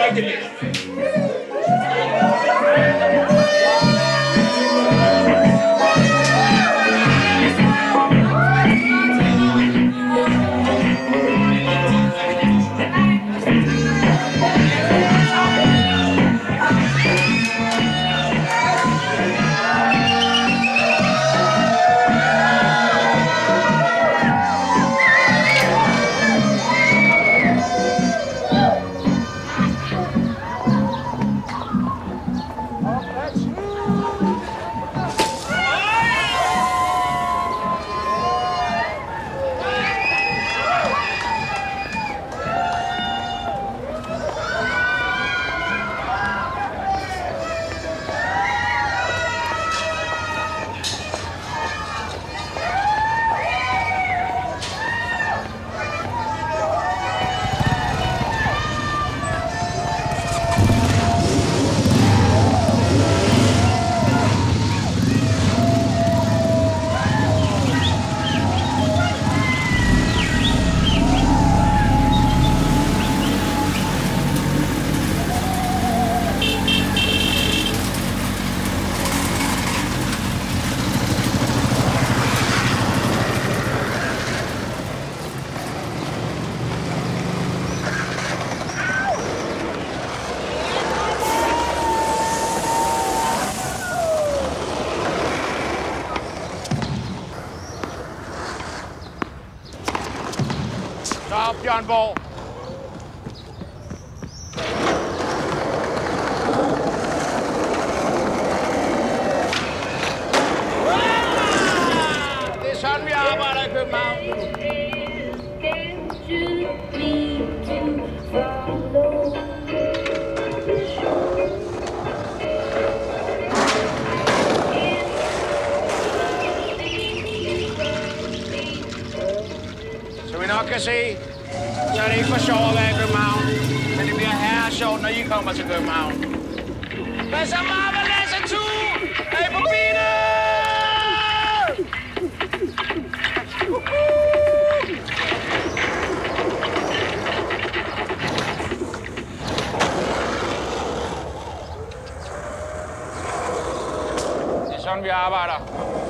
ikke det. Bjørnborg. Det er sådan, vi arbejder i København. Så vi nok kan se, så er det ikke for sjovt at være i København, men det bliver herre sjovt, når I kommer til København. Hvad så, Marva, Lasse, Tu? Er I på bilen? Det er sådan, vi arbejder.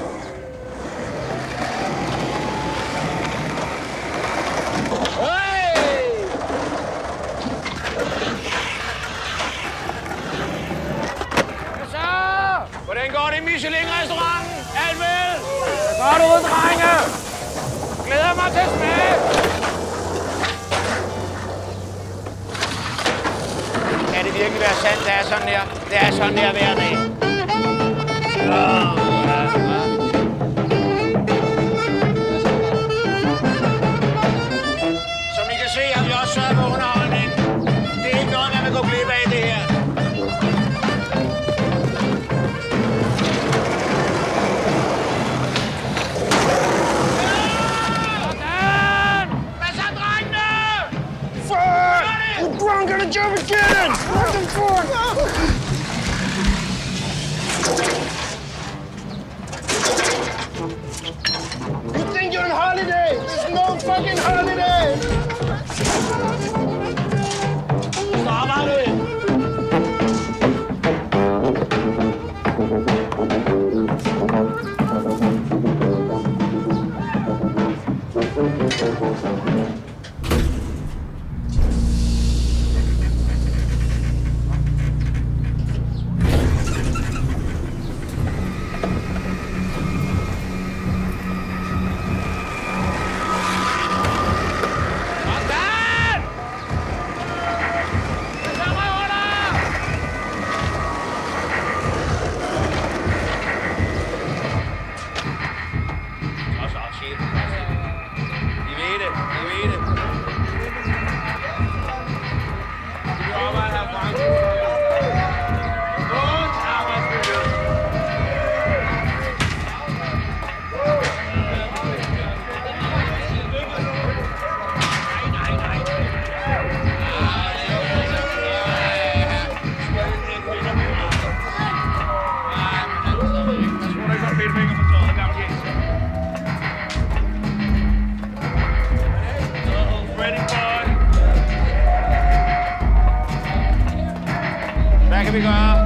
Hvordan går det i Michelin-restauranten? Alt vel? Godt ud, drenge! Glæder mig til at smage! Kan det virkelig være sandt, det er sådan her? Det er sådan her hver dag. Som I kan se, har vi også sørget på underholdning. Det er ikke noget, man vil gå glip af det her. Drunk on a German cannon! Fucking fork! You think you're on holiday? There's no fucking holiday! Stop out of it! vi gøre.